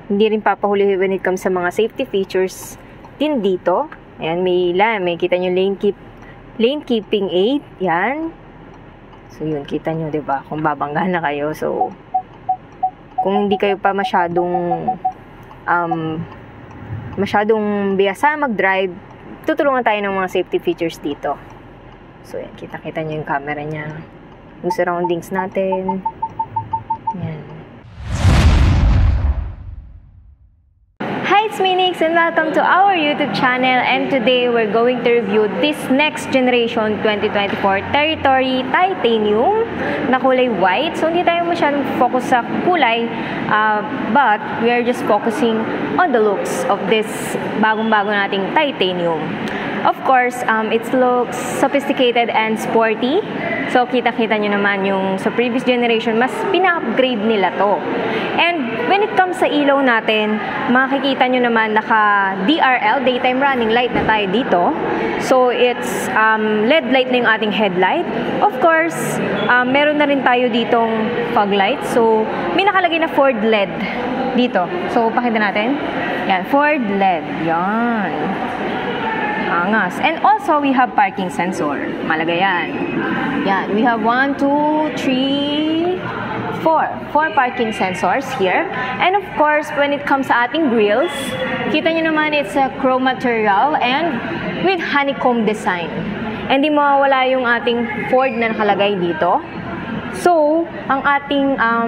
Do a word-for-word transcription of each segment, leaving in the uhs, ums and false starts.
hindi rin papahuli when it comes sa mga safety features din dito. Ayan, may la, may kita nyo lane keep, lane keeping aid, yan. So yun, kita nyo, 'di ba? Kung babangga na kayo, so kung hindi kayo pa masyadong um masyadong biyasa mag-drive, tutulungan tayo ng mga safety features dito. So yan, kita-kita nyo yung camera niya, yung surroundings natin. Yan. Hi, it's me Nix, and welcome to our YouTube channel, and today we're going to review this next generation twenty twenty-four Territory Titanium na kulay white. So hindi tayo masyadong focus sa kulay, uh, but we are just focusing on the looks of this bagong-bago nating Titanium. Of course, um, it looks sophisticated and sporty. So, kita-kita nyo naman yung sa previous generation, mas pina-upgrade nila to. And when it comes sa ilaw natin, makikita nyo naman naka D R L, daytime running light na tayo dito. So, it's um, L E D light na yung ating headlight. Of course, um, meron na rin tayo ditong fog light. So, may nakalagay na Ford L E D dito. So, pakita natin. Yan, Ford L E D. Yan. Angas. And also, we have parking sensor. Malaga yan. Yan. We have one, two, three, four. Four parking sensors here. And of course, when it comes sa ating grills, kita nyo naman it's a chrome material and with honeycomb design. And di mawawala yung ating Ford na nakalagay dito. So, ang ating um,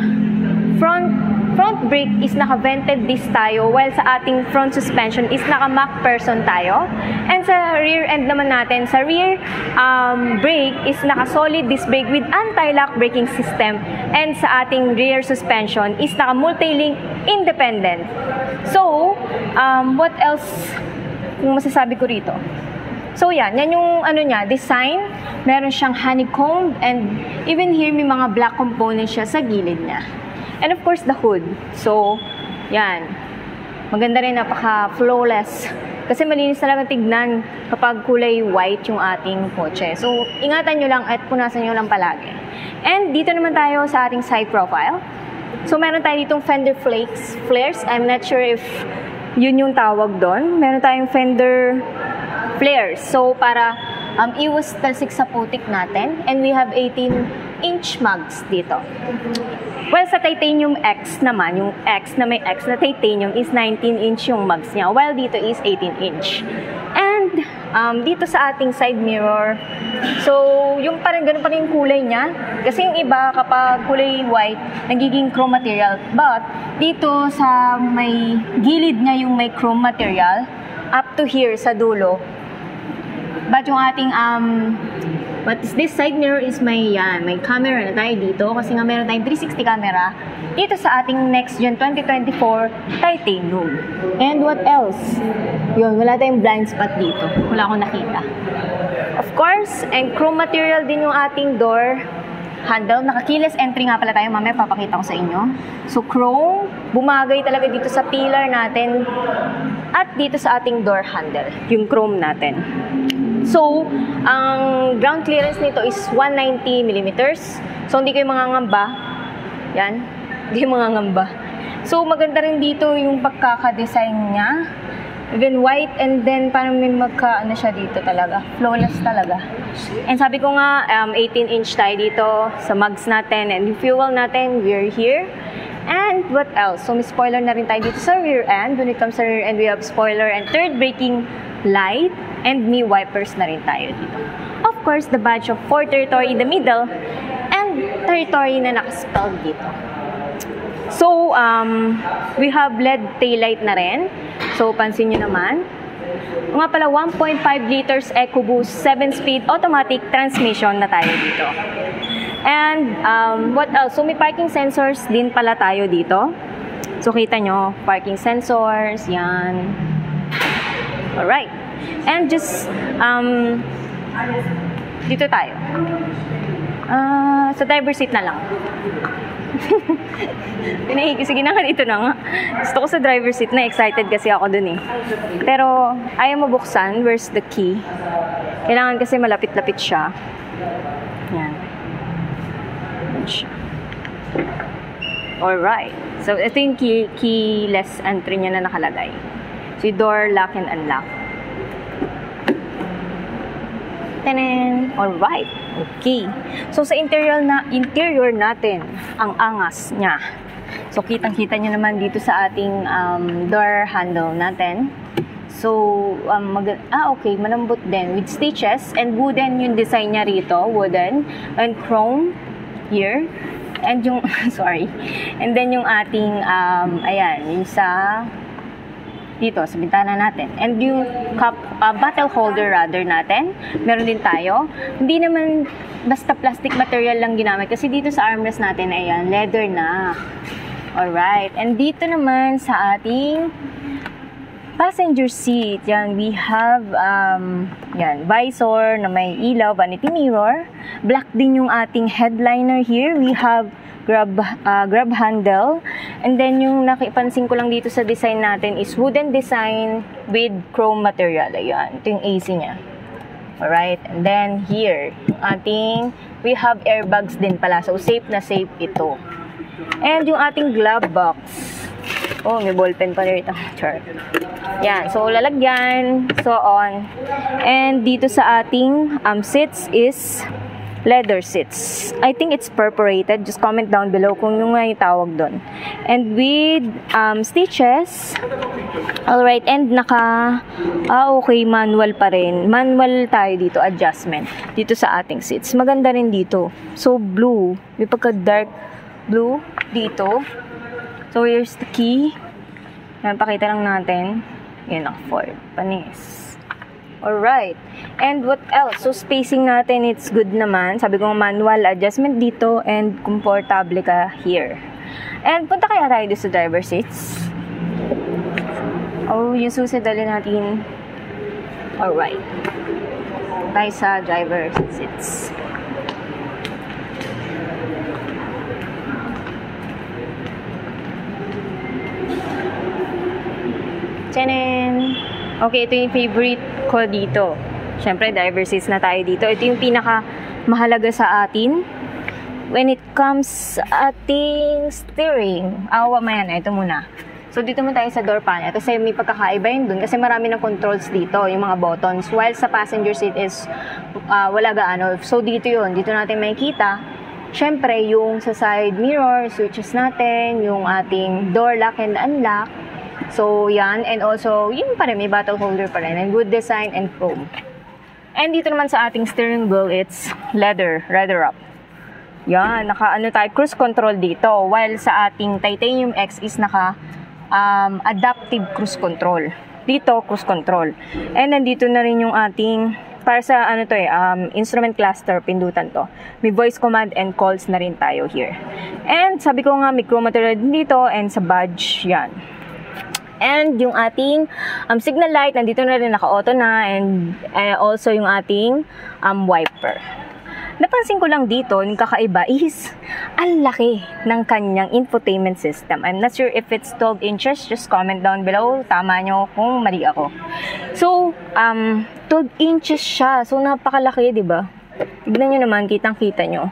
front front brake is naka-vented disc tayo, while sa ating front suspension is naka-Mac person tayo. And sa rear end naman natin, sa rear um, brake is naka-solid disc brake with anti-lock braking system. And sa ating rear suspension is naka-multi-link independent. So, um, what else kung masasabi ko rito? So yan, yan yung ano niya, design. Meron siyang honeycomb, and even here may mga black components siya sa gilid niya. And of course, the hood. So, yan. Maganda rin, napaka-flawless. Kasi malinis talaga tignan kapag kulay white yung ating kotse. So, ingatan nyo lang at punasan nyo lang palagi. And dito naman tayo sa ating side profile. So, meron tayo ditong fender flakes, flares. I'm not sure if yun yung tawag doon. Meron tayong fender flares. So, para um, iwas talsik sa putik natin. And we have eighteen inch mugs dito. Well, sa Titanium X naman, yung X na may X na titanium is nineteen inch yung mugs niya, while dito is eighteen inch. And um, dito sa ating side mirror, so yung parang ganun pa rin yung kulay niya. Kasi yung iba kapag kulay white, nagiging chrome material. But dito sa may gilid niya yung may chrome material, up to here sa dulo. But yung ating um, but this side mirror is may yan, may camera na tayo dito kasi nga meron tayong three sixty camera dito sa ating next gen twenty twenty-four Titanium. And what else? Yun, wala tayong blind spot dito. Wala akong nakita. Of course, and chrome material din yung ating door handle. Naka-keyless entry nga pala tayo. Mamaya papakita ko sa inyo. So, chrome, bumagay talaga dito sa pillar natin at dito sa ating door handle. Yung chrome natin. So, ang ground clearance nito is one ninety millimeters. So, hindi kayo mangangamba. Yan. Hindi kayo mangangamba. So, maganda rin dito yung pagkaka-design niya. Even white, and then parang may magka, ano siya dito talaga. Flawless talaga. And sabi ko nga, um, eighteen inch tayo dito sa mugs natin. And yung fuel natin, we're here. And what else? So, may spoiler na rin tayo dito sa rear end. When it comes sa rear end, we have spoiler and third braking light, and may wipers na rin tayo dito. Of course, the badge of Ford Territory in the middle, and Territory na nakaspelled dito. So, um, we have L E D taillight na rin. So, pansin nyo naman. Nga pala, one point five liters EcoBoost seven speed automatic transmission na tayo dito. And, um, what else? So, may parking sensors din pala tayo dito. So, kita nyo, parking sensors, yan. Alright. And just, um, dito tayo. Uh, sa driver seat na lang. Pinahigi. Sige na nga, dito na nga. Gusto ko sa driver seat na. Excited kasi ako dun eh. Pero, ayaw mabuksan. Where's the key? Kailangan kasi malapit-lapit siya. Yan. Yan siya. Alright. So, ito yung key, keyless entry niya na nakalagay. So, yung door lock and unlock. Tanan! Alright. Okay. So, sa interior na interior natin, ang angas niya. So, kitang-kita nyo naman dito sa ating um, door handle natin. So, um, mag ah, okay. Malambot din. With stitches and wooden yung design niya rito. Wooden and chrome here. And yung, sorry. And then yung ating, um, ayan, yung sa, dito, sa bintana natin. And yung cup, uh, bottle holder rather natin, meron din tayo. Hindi naman basta plastic material lang ginamit. Kasi dito sa armrest natin, ayan, leather na. Alright. And dito naman sa ating passenger seat, yan, we have, um, yan, visor na may ilaw, vanity mirror. Black din yung ating headliner here. We have grab, uh, grab handle. And then, yung nakipansin ko lang dito sa design natin is wooden design with chrome material. Ayan, ito yung A C niya. Alright, and then here, yung ating, we have airbags din pala. So, safe na safe ito. And yung ating glove box. Oh, may ballpen pa rin ito. Chart. Yan. So, lalagyan. So on. And dito sa ating um, seats is leather seats. I think it's perforated. Just comment down below kung yung nga yung tawag doon. And with um, stitches. Alright. And naka, ah okay, manual pa rin. Manual tayo dito. Adjustment. Dito sa ating seats. Maganda rin dito. So, blue. May pagka dark blue dito. So, here's the key. Yan, pakita lang natin. Yan ang Ford. Panis. Alright. And what else? So, spacing natin, it's good naman. Sabi ko, manual adjustment dito and comfortable ka here. And punta kaya tayo dito sa driver seats. Oh, yung susi dali natin. Alright. Tayo sa driver seats. Tchanan! Okay, ito yung favorite ko dito. Siyempre, driver seats na tayo dito. Ito yung pinaka mahalaga sa atin. When it comes sa ating steering. Ah, mamaya na. Ito muna. So, dito mo tayo sa door panel. Kasi may pagkakaiba yun dun. Kasi marami ng controls dito. Yung mga buttons. While sa passenger seat is uh, wala gaano. So, dito yun. Dito natin makikita. Siyempre, yung sa side mirror, switches natin, yung ating door lock and unlock. So, yan. And also, yun pa rin. May bottle holder pa rin. And good design and chrome. And dito naman sa ating steering wheel, it's leather. Leather up. Yan. Naka-ano tayo, cruise control dito. While sa ating Titanium X is naka um, adaptive cruise control. Dito, cruise control. And then dito na rin yung ating, para sa ano to eh, um, instrument cluster, pindutan to. May voice command and calls na rin tayo here. And sabi ko nga, may chrome material din dito and sa badge, yan. And yung ating um, signal light, nandito na rin, naka-auto na. And uh, also yung ating um, wiper. Napansin ko lang dito, yung kakaiba is, ang laki ng kanyang infotainment system. I'm not sure if it's twelve inches. Just comment down below. Tama nyo kung mali ako. So, um, twelve inches siya. So, napakalaki, diba? Tignan nyo naman, kitang-kita nyo.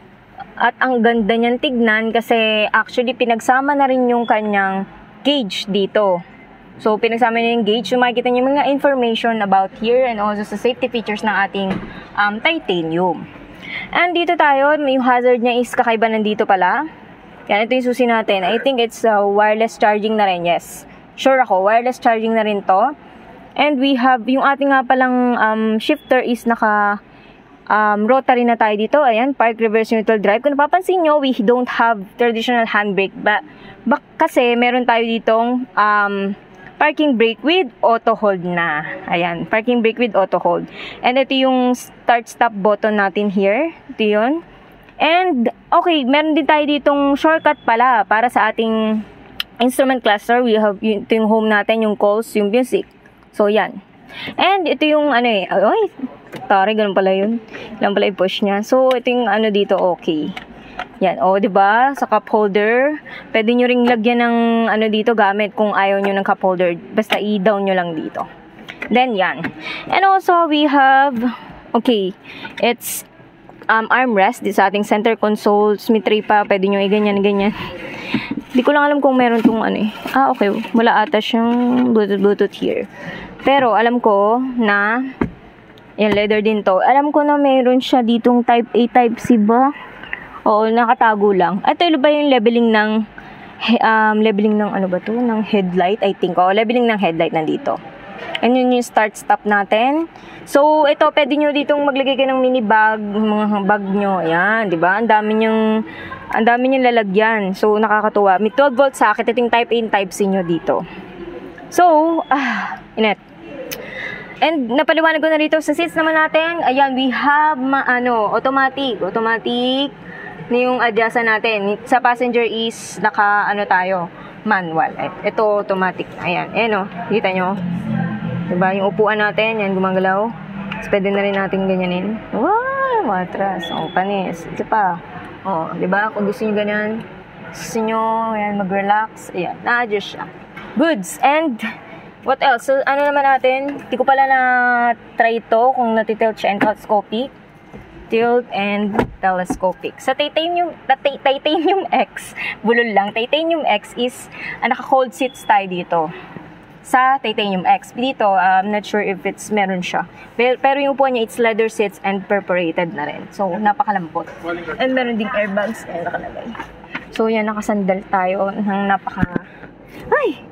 At ang ganda niyan tignan kasi actually pinagsama na rin yung kanyang gauge dito. So, pinagsama niya yung gauge. So, makikita niyo mga information about here and also sa safety features ng ating um, titanium. And dito tayo, yung hazard niya is kakaiba nandito pala. Yan, ito yung susi natin. I think it's uh, wireless charging na rin. Yes. Sure ako, wireless charging na rin to. And we have, yung ating nga palang um, shifter is naka um, rotary na tayo dito. Ayan, park, reverse, neutral, drive. Kung napapansin nyo, we don't have traditional handbrake. But, Bak kasi meron tayo ditong um, parking brake with auto hold na. Ayan, parking brake with auto hold. And ito yung start stop button natin here. Ito yun. And okay, meron din tayo ditong shortcut pala para sa ating instrument cluster. We have ito yung home natin, yung calls, yung music. So yan. And ito yung ano eh. Ay, tari, ganun pala yun. Lang pala i-push niya. So ito yung ano dito, okay. Yan, o, oh, diba? Sa cup holder, pwede nyo ring lagyan ng ano dito gamit kung ayaw nyo ng cup holder. Basta i-down nyo lang dito. Then, yan. And also, we have, okay, it's um, armrest di sa ating center console. May tray pa, pwede nyo i-ganyan, ganyan. Hindi ko lang alam kung meron tong ano eh. Ah, okay. Wala ata siyang bluetooth-bluetooth here. Pero, alam ko na, yan, leather din to. Alam ko na meron siya ditong type A, type C ba? Oo, nakatago lang. Ito ba yung leveling ng, um, leveling ng ano ba to? Ng headlight, I think. Oo, leveling ng headlight nandito. And yun yung start-stop natin. So, ito, pwede nyo ditong maglagay kayo ng mini bag, mga bag nyo. Ayan, di ba? Ang dami nyong, ang dami nyong lalagyan. So, nakakatuwa. May twelve volt socket. Ito yung type A and type C nyo dito. So, ah, inet. And, napaliwanag ko na dito sa seats naman natin. Ayan, we have, ma ano, automatic. Automatic na yung adjustan natin. Sa passenger is, naka, ano tayo, manual. Ito, automatic. Ayan, ayan o. Kita nyo? Diba? Yung upuan natin, yan, gumagalaw. So, pwede na rin natin ganyanin. Wow! Matras. O, panis. Ito pa. O, diba? Kung gusto nyo ganyan, gusto nyo, ayan, mag-relax. Ayan, na-adjust siya. Goods. And, what else? So, ano naman natin? Hindi ko pala na-try ito kung natitilt siya and telescopic. Tilt and telescopic. Sa Titanium, Titanium X, bulol lang. Titanium X is, ah, naka-cold seats tayo dito. Sa Titanium X. Dito, I'm not sure if it's meron siya. Pero, pero yung upuan niya, it's leather seats and perforated na rin. So, napakalambot. And meron ding airbags. Ayan, nakalagay. So, yan, nakasandal tayo ng napaka... Ay!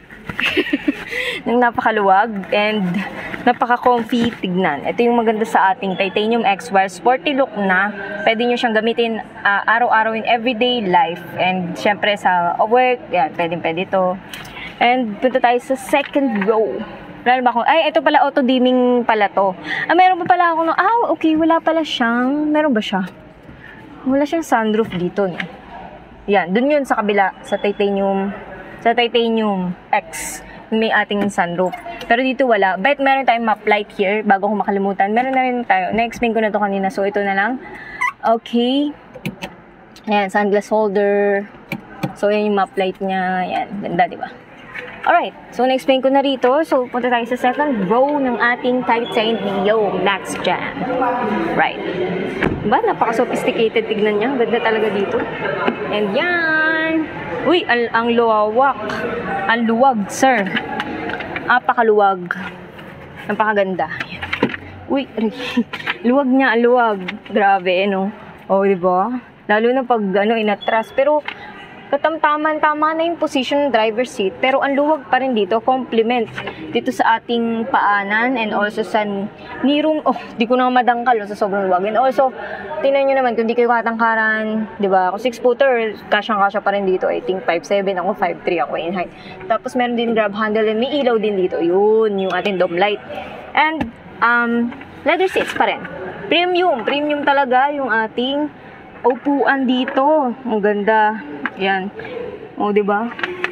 ng napakaluwag and napaka-comfy tignan. Ito yung maganda sa ating Titanium X. While sporty look na, pwede nyo siyang gamitin uh, araw-araw in everyday life. And syempre sa work, yan, pwede-pwede ito. And punta tayo sa second row. Wala ba akong, ay, ito pala auto-dimming pala to. Ah, meron pa pala ako no, ah, okay, wala pala siyang, meron ba siya? Wala siyang sunroof dito, no? Yan, dun yun sa kabila, sa Titanium, sa Titanium X, may ating sunroof. Pero dito wala. But meron tayong map light here, bago ko makalimutan. Meron na rin tayo. Na-explain ko na to kanina, so ito na lang. Okay. Ayan, sunglass holder. So, yan yung map light niya. Ayan, ganda, diba? Alright, so na-explain ko na rito. So, punta tayo sa second row ng ating Titanium Max Jam. Right. Diba? Napaka-sophisticated. Tignan niya. Ganda talaga dito. And yan. Uy, ang, ang luwawak. Ang luwag, sir. Napakaluwag. Napakaganda. Uy, luwag niya, ang luwag. Grabe, ano? Oh, diba? Lalo na pag, ano, inatras. Pero, katamtaman, tama na yung position ng driver's seat. Pero ang luwag pa rin dito, compliment dito sa ating paanan and also sa knee room. Oh, di ko na madangkal no, sa sobrang luwag. And also, tingnan nyo naman, kung di kayo katangkaran, di ba? Ako six footer, kasyang-kasya pa rin dito. I think five seven, ako five three ako in height. Tapos meron din grab handle and may ilaw din dito. Yun, yung ating dome light. And, um, leather seats pa rin. Premium, premium talaga yung ating upuan dito. Ang ganda. Yan. O, diba?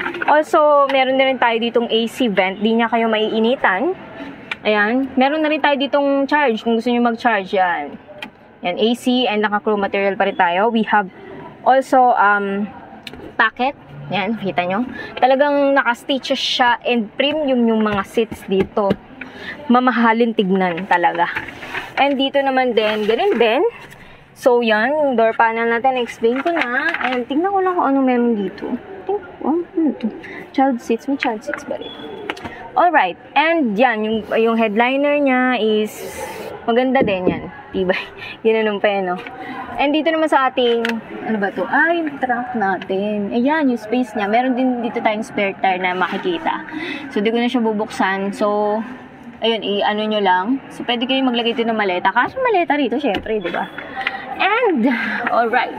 Also, meron na rin tayo ditong A C vent. Di niya kayo maiinitan. Ayan. Meron na rin tayo ditong charge. Kung gusto nyo mag-charge, yan. Yan, A C and naka-chrome material pa rin tayo. We have also, um, packet. Yan, kita nyo. Talagang naka-stitches siya and premium yung mga seats dito. Mamahalin tignan talaga. And dito naman din, ganun din. So, yan, yung door panel natin, explain ko na. And tingnan ko lang kung ano meron dito. Tingnan ko, ano ito? Child seats, may child seats ba rin? Alright, and yan, yung, yung headliner niya is maganda din yan. Tibay, ginanong pa yan, no? And dito naman sa ating, ano ba to? Ah, yung truck natin. Ayan, yung space niya. Meron din dito tayong spare tire na makikita. So, di ko na siya bubuksan. So, ayun, i-ano nyo lang. So, pwede kayo maglagay dito ng maleta. Kasi maleta rito, syempre, di ba? And, alright.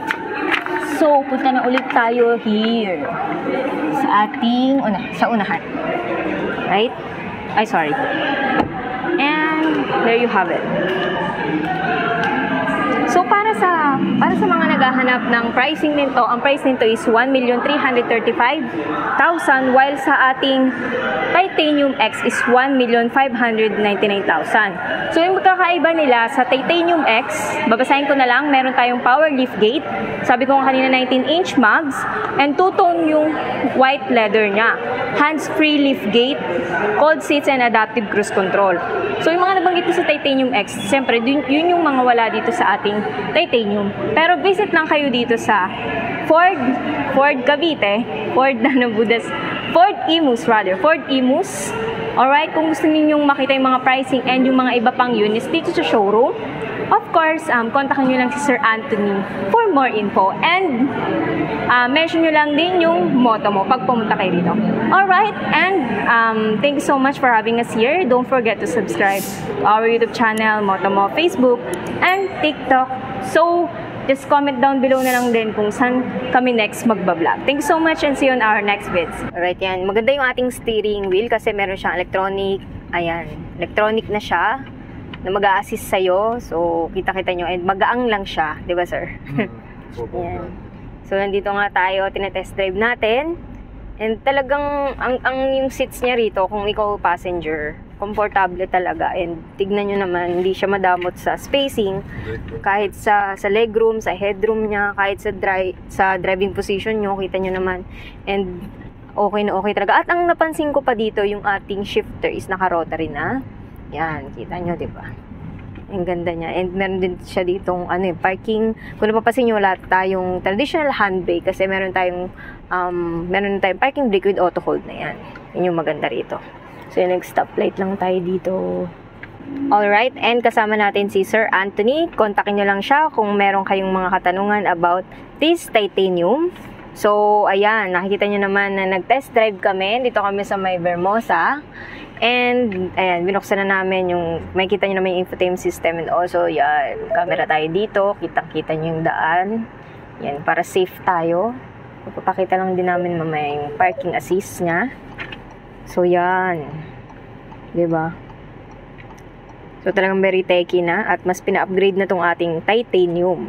So, punta na ulit tayo here. Sa ating, una, sa unahan. Right? Ay, sorry. And, there you have it. So, para sa, para sa mga naghahanap ng pricing nito, ang price nito is one million three hundred thirty-five thousand, while sa ating Titanium X is one million five hundred ninety-nine thousand. So, yung magkakaiba nila sa Titanium X, babasahin ko na lang, meron tayong power liftgate. Sabi ko nga kanina, nineteen inch mags, and two-tone yung white leather niya. Hands-free liftgate, cold seats, and adaptive cruise control. So, yung mga nabanggit ko sa Titanium X, siyempre, yun yung mga wala dito sa ating titanium. Pero visit lang kayo dito sa Ford, Ford Cavite, Ford ano, Budas, Ford Imus rather, Ford Imus. Alright, kung gusto ninyong makita yung mga pricing and yung mga iba pang units dito sa showroom, of course, um, kontakin nyo lang si Sir Anthony for more info. And, uh, mention nyo lang din yung motto mo pag pumunta kayo dito. Alright, and um, thank you so much for having us here. Don't forget to subscribe to our YouTube channel, Motto Mo, Facebook, and TikTok. So, just comment down below na lang din kung saan kami next magbablog. Thank you so much and see you on our next vids. Alright, yan. Maganda yung ating steering wheel kasi meron siyang electronic. Ayan, electronic na siya na mag-a-assist sa'yo. So, kita-kita nyo. And magaang lang siya. Di ba, sir? Ayan. So, nandito nga tayo. Tinetest drive natin. And talagang, ang, ang yung seats niya rito, kung ikaw passenger, komportable talaga. And tignan nyo naman, hindi siya madamot sa spacing. Kahit sa, sa legroom, sa headroom niya, kahit sa, dri sa driving position nyo, kita nyo naman. And okay na okay talaga. At ang napansin ko pa dito, yung ating shifter is naka-rotary na. Yan, kita nyo, di ba? Ang ganda niya. And meron din siya ditong ano, eh, parking. Kung napapasin nyo, wala tayong traditional hand brake kasi meron tayong um, meron tayong parking brake with auto hold na yan. Yun yung maganda rito. So, yung nag-stoplight lang tayo dito. Alright, and kasama natin si Sir Anthony. Kontakin nyo lang siya kung meron kayong mga katanungan about this titanium. So, ayan, nakikita nyo naman na nag-test drive kami. Dito kami sa may Vermosa. And, ayan, binuksan na namin yung, may kita nyo naman yung infotainment system. And also, yan, camera tayo dito. Kitang-kita nyo yung daan. Yan, para safe tayo. Papakita lang din namin mamaya yung parking assist niya. So, yan. Diba? So, talagang very techy na. At mas pina-upgrade na tong ating titanium.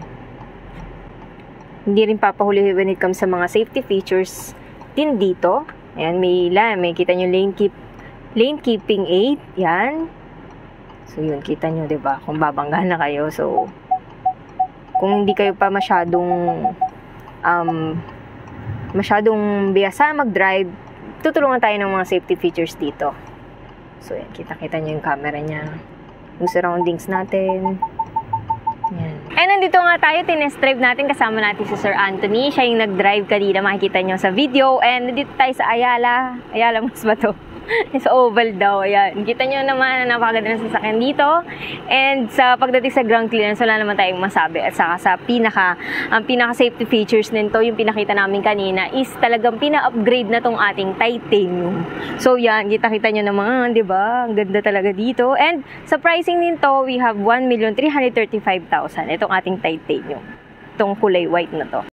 Hindi rin papahuli when it comes sa mga safety features din dito. Ayan, may, may kita nyo lane keep lane keeping aid, yan. So, yun, kita nyo, diba? Kung babangga na kayo. So, kung hindi kayo pa masyadong um, masyadong biyasa mag-drive, tutulungan tayo ng mga safety features dito. So, yan, kita-kita nyo yung camera niya. Yung surroundings natin. Yan. And nandito nga tayo, tinest drive natin, kasama natin si Sir Anthony. Siya yung nag-drive kanina, makikita nyo sa video. And nandito tayo sa Ayala. Ayala, mas ba to? Sa oval daw, ayan. Kita nyo naman na napakaganda ng sasakyan dito. And sa pagdating sa ground clearance, wala naman tayong masabi. At saka sa pinaka, ang pinaka safety features nito, yung pinakita namin kanina, is talagang pina-upgrade na tong ating titanium. So yan, kita-kita nyo naman, di ba? Ang ganda talaga dito. And sa pricing nito, we have one million three hundred thirty-five thousand. Itong ating titanium. Itong kulay white na to.